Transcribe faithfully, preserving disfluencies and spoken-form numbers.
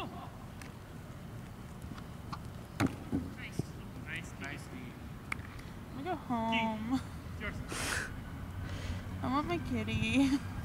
Nice. Nice. Nice. I'm gonna go home. I want my kitty.